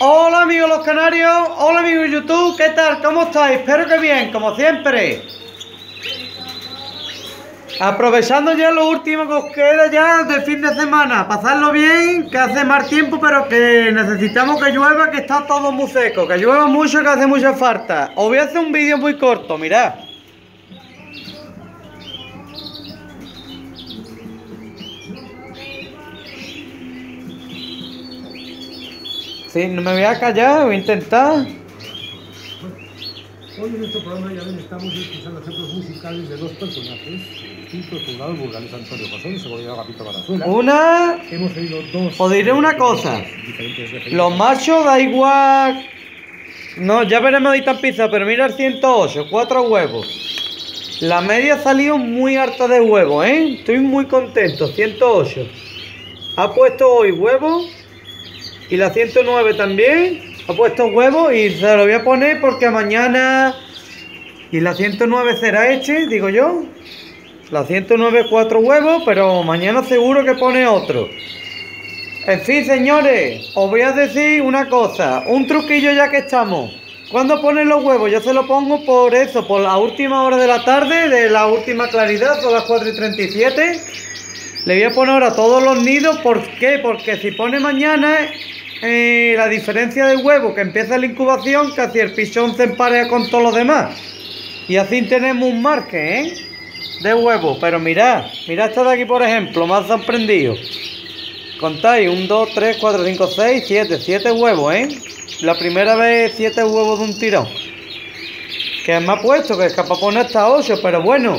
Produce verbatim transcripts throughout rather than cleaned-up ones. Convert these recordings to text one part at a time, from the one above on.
Hola amigos los canarios, hola amigos de YouTube, ¿qué tal? ¿Cómo estáis? Espero que bien, como siempre. Aprovechando ya lo último que os queda ya del fin de semana. Pasarlo bien, que hace mal tiempo, pero que necesitamos que llueva, que está todo muy seco. Que llueva mucho, que hace mucha falta. Os voy a hacer un vídeo muy corto, mirad. Sí, no me voy a callar, voy a intentar. Hoy en este programa ya ven, estamos escuchando ejemplos musicales de dos personajes distintos, Juzgado Burgales Antonio José y Segovia Agapito Valenzuela. Una... Hemos oído dos... Os diré una cosa. Diferentes Los machos da igual... No, ya veremos ahorita en pizza, pero mira el ciento ocho, cuatro huevos. La media ha salido muy harta de huevos, ¿eh? Estoy muy contento, ciento ocho. Ha puesto hoy huevos. Y la ciento nueve también. Ha puesto huevos y se lo voy a poner porque mañana... Y la ciento nueve será hecha, digo yo. La ciento nueve cuatro huevos, pero mañana seguro que pone otro. En fin, señores, os voy a decir una cosa. Un truquillo ya que estamos. ¿Cuándo ponen los huevos? Yo se lo pongo por eso, por la última hora de la tarde, de la última claridad, son las cuatro y treinta y siete. Le voy a poner ahora todos los nidos. ¿Por qué? Porque si pone mañana... Eh, la diferencia de huevo que empieza la incubación, casi el pichón se empareja con todos los demás. Y así tenemos un margen, ¿eh? De huevo. Pero mirad, mirad esta de aquí por ejemplo, me ha sorprendido. Contáis, uno, dos, tres, cuatro, cinco, seis, siete, siete huevos, ¿eh? La primera vez siete huevos de un tirón. Que me ha puesto, que es capaz de poner hasta ocho, pero bueno.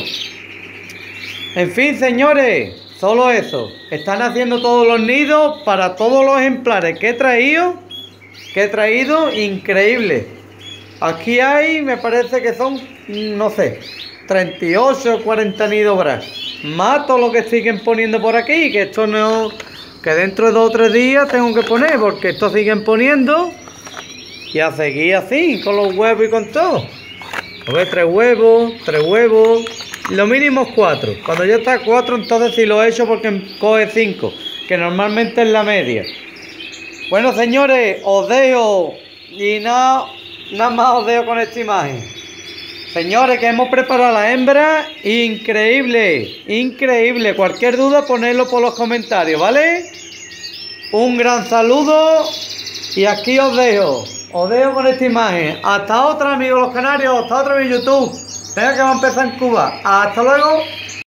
En fin, señores. Solo eso, están haciendo todos los nidos para todos los ejemplares que he traído, que he traído, increíble. Aquí hay, me parece que son, no sé, treinta y ocho o cuarenta nidos habrá. Más todo lo que siguen poniendo por aquí, que esto no, que dentro de dos o tres días tengo que poner, porque esto siguen poniendo y a seguir así, con los huevos y con todo. A ver, tres huevos, tres huevos. Lo mínimo es cuatro. Cuando ya está cuatro, entonces sí lo he hecho porque coge cinco, que normalmente es la media. Bueno, señores, os dejo. Y nada, nada más os dejo con esta imagen. Señores, que hemos preparado la hembra. Increíble, increíble. Cualquier duda, ponedlo por los comentarios, ¿vale? Un gran saludo. Y aquí os dejo. Os dejo con esta imagen. Hasta otra, amigos los canarios. Hasta otra en YouTube. Venga, que va a empezar en Cuba. Hasta luego.